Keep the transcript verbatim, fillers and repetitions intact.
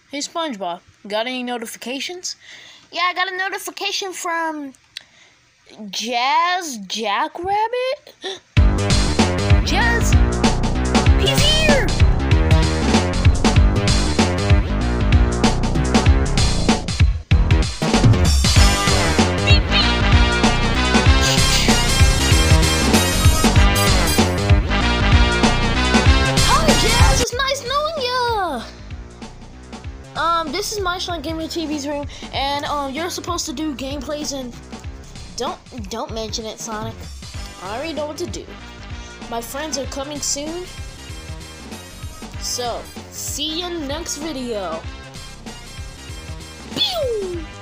Hey SpongeBob, got any notifications? Yeah, I got a notification from Jazz Jackrabbit. Jazz, he's here! Beep, beep. Hi Jazz, it's nice knowing ya. Um, this is my Shrine Gamer T V's room, and um, you're supposed to do gameplays and don't don't mention it, Sonic. I already know what to do. My friends are coming soon, so see you next video. Pew!